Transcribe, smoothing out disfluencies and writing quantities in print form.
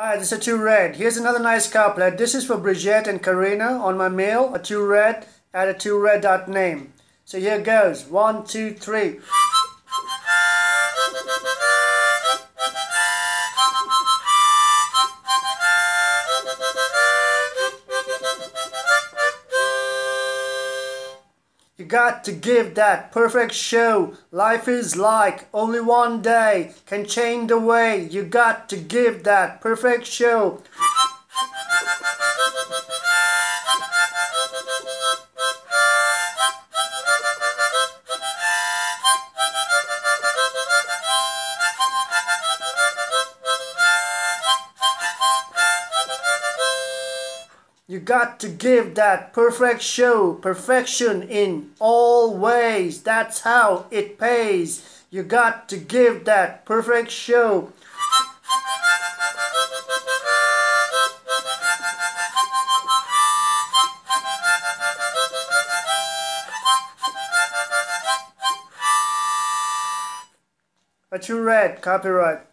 Hi, this is atoolred. Here's another nice couplet. This is for Bridget and Karina on my mail, atoolred at atoolred.name. So here goes. 1, 2, 3. You got to give that perfect show. Life is like only one day can change the way. You got to give that perfect show. You got to give that perfect show, perfection in all ways. That's how it pays. You got to give that perfect show. atoolred, copyright.